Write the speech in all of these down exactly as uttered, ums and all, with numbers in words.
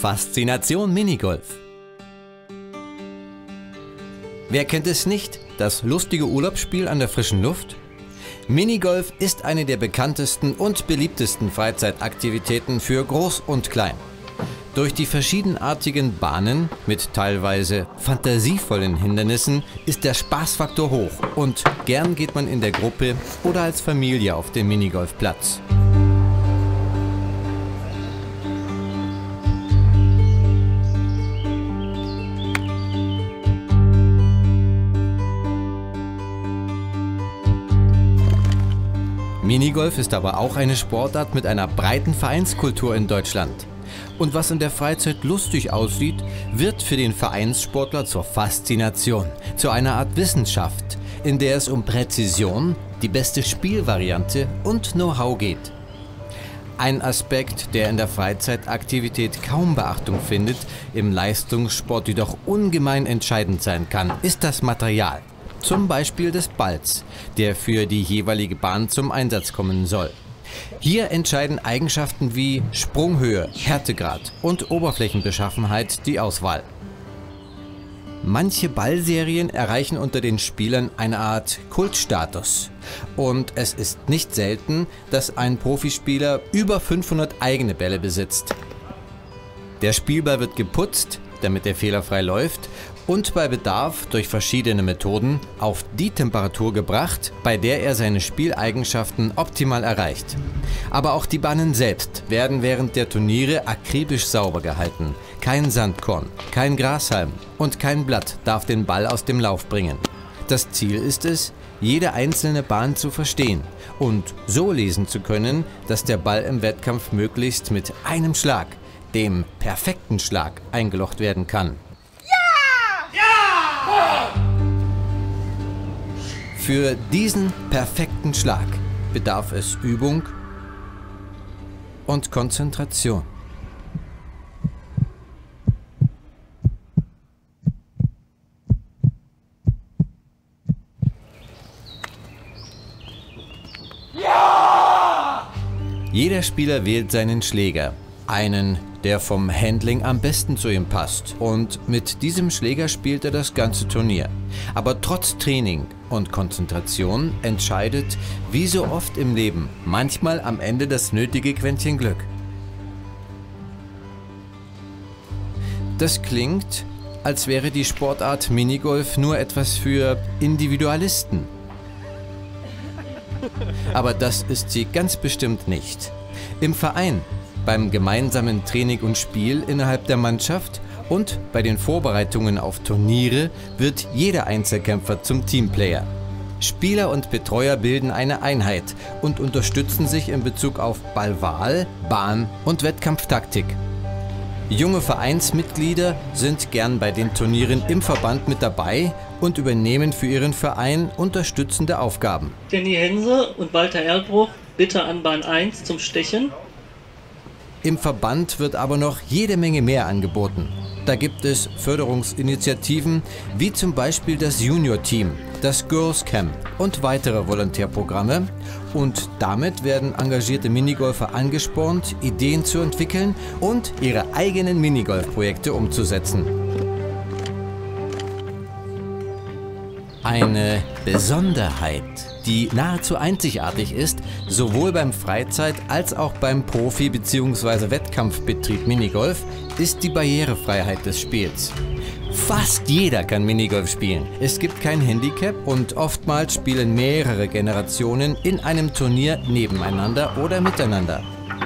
Faszination Minigolf. Wer kennt es nicht, das lustige Urlaubsspiel an der frischen Luft? Minigolf ist eine der bekanntesten und beliebtesten Freizeitaktivitäten für Groß und Klein. Durch die verschiedenartigen Bahnen mit teilweise fantasievollen Hindernissen ist der Spaßfaktor hoch und gern geht man in der Gruppe oder als Familie auf den Minigolfplatz. Minigolf ist aber auch eine Sportart mit einer breiten Vereinskultur in Deutschland. Und was in der Freizeit lustig aussieht, wird für den Vereinssportler zur Faszination, zu einer Art Wissenschaft, in der es um Präzision, die beste Spielvariante und Know-how geht. Ein Aspekt, der in der Freizeitaktivität kaum Beachtung findet, im Leistungssport jedoch ungemein entscheidend sein kann, ist das Material. Zum Beispiel des Balls, der für die jeweilige Bahn zum Einsatz kommen soll. Hier entscheiden Eigenschaften wie Sprunghöhe, Härtegrad und Oberflächenbeschaffenheit die Auswahl. Manche Ballserien erreichen unter den Spielern eine Art Kultstatus. Und es ist nicht selten, dass ein Profispieler über fünfhundert eigene Bälle besitzt. Der Spielball wird geputzt, damit er fehlerfrei läuft, und bei Bedarf durch verschiedene Methoden auf die Temperatur gebracht, bei der er seine Spieleigenschaften optimal erreicht. Aber auch die Bahnen selbst werden während der Turniere akribisch sauber gehalten. Kein Sandkorn, kein Grashalm und kein Blatt darf den Ball aus dem Lauf bringen. Das Ziel ist es, jede einzelne Bahn zu verstehen und so lesen zu können, dass der Ball im Wettkampf möglichst mit einem Schlag, dem perfekten Schlag, eingelocht werden kann. Für diesen perfekten Schlag bedarf es Übung und Konzentration. Ja! Jeder Spieler wählt seinen Schläger, einen, der vom Handling am besten zu ihm passt, und mit diesem Schläger spielt er das ganze Turnier. Aber trotz Training und Konzentration entscheidet, wie so oft im Leben, manchmal am Ende das nötige Quäntchen Glück. Das klingt, als wäre die Sportart Minigolf nur etwas für Individualisten. Aber das ist sie ganz bestimmt nicht. Im Verein, beim gemeinsamen Training und Spiel innerhalb der Mannschaft und bei den Vorbereitungen auf Turniere wird jeder Einzelkämpfer zum Teamplayer. Spieler und Betreuer bilden eine Einheit und unterstützen sich in Bezug auf Ballwahl, Bahn und Wettkampftaktik. Junge Vereinsmitglieder sind gern bei den Turnieren im Verband mit dabei und übernehmen für ihren Verein unterstützende Aufgaben. Danny Hense und Walter Erlbruch bitte an Bahn eins zum Stechen. Im Verband wird aber noch jede Menge mehr angeboten. Da gibt es Förderungsinitiativen wie zum Beispiel das Junior-Team, das Girls Camp und weitere Volontärprogramme. Und damit werden engagierte Minigolfer angespornt, Ideen zu entwickeln und ihre eigenen Minigolf-Projekte umzusetzen. Eine Besonderheit, die nahezu einzigartig ist, sowohl beim Freizeit- als auch beim Profi- bzw. Wettkampfbetrieb Minigolf, ist die Barrierefreiheit des Spiels. Fast jeder kann Minigolf spielen. Es gibt kein Handicap und oftmals spielen mehrere Generationen in einem Turnier nebeneinander oder miteinander.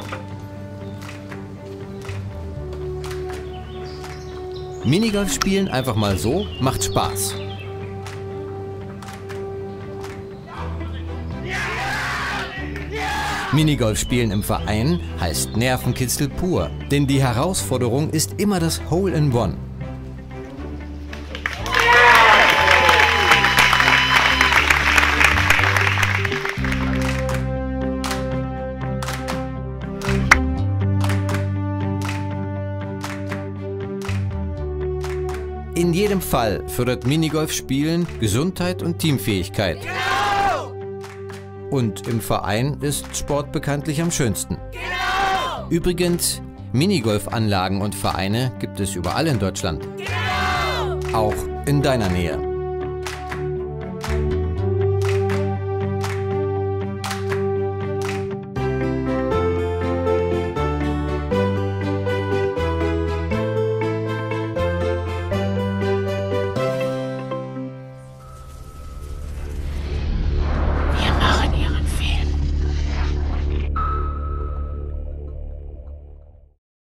Minigolf spielen einfach mal so macht Spaß. Minigolf spielen im Verein heißt Nervenkitzel pur, denn die Herausforderung ist immer das Hole in One. In jedem Fall fördert Minigolf-Spielen Gesundheit und Teamfähigkeit. Und im Verein ist Sport bekanntlich am schönsten. Übrigens, Minigolfanlagen und Vereine gibt es überall in Deutschland. Auch in deiner Nähe.